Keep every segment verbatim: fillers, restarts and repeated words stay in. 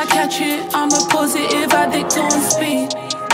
catch it, I'm a positive addict on speed.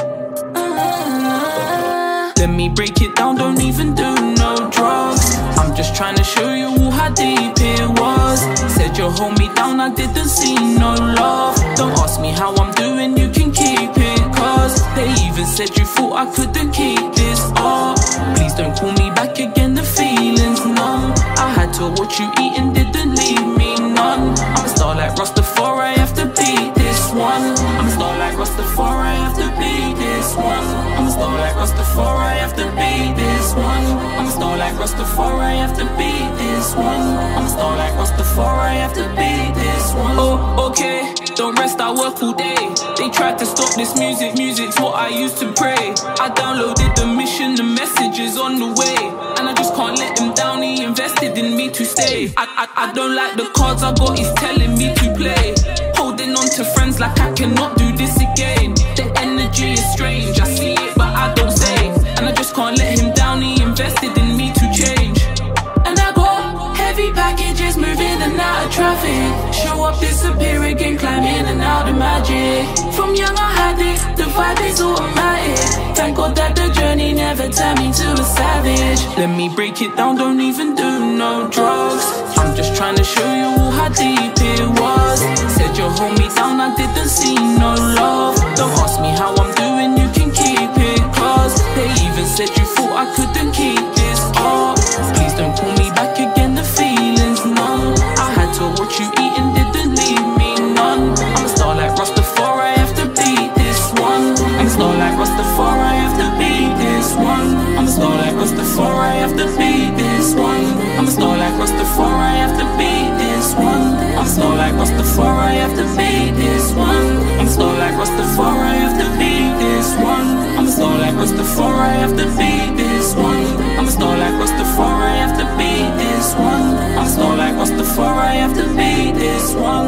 uh, Let me break it down, don't even do no drugs. I'm just trying to show you all how deep it was. Said you'll hold me down, I didn't see no love. Don't ask me how I'm doing, you can keep it, cause they even said you thought I couldn't keep this up. Please don't call me back again, the feeling's numb. I had to watch you eat and didn't leave me none. I'm a star like Rastafari, I have to be this one. I'm a star like Rastafari, I have to be this one. I'm a star like Rastafari, I have to be this one. I'm a star like Rastafari, I have to be this one. I'm a star like Rastafari, I have to be this one. Oh, okay, don't rest, I work all day. They tried to stop this music, music's what I used to pray. I downloaded the mission, the message is on the way, and I just can't let him down, he invested in me to stay. I, I, I don't like the cards I got, he's telling me to play. Holding on to friends like I cannot do this again. The energy is strange, I see it but I don't say. And I just can't let him down, he invested in me to change. And I got heavy packages moving in and out of traffic. Show up, disappear again, climb in and out of magic. From young I had it, the vibe is automatic. Thank God that the journey never turned me to a savage. Let me break it down, don't even do no drugs. I'm just trying to show you all how deep it was. Said you'll hold me down, I didn't see no love. Don't ask me how I'm doing, you can keep it, cause they even said you thought I couldn't keep this up. Please don't call me back again, the feeling's numb. I had to watch you eat and didn't leave me none. I'm a star like Rastafari, I have to be this one. I'm a star like Rastafari, I have to be this one. I'm a star like Rastafari, I have to be this one. I'm a star like Rastafari, I have to be this one. I'm a star like Rastafari, I have to be this one. I'm a star like Rastafari, I have to be this one. I'm a star like Rastafari, I have to be this one. I'm a star like Rastafari, I have to be this one. I'm a star like Rastafari, I have to be this one.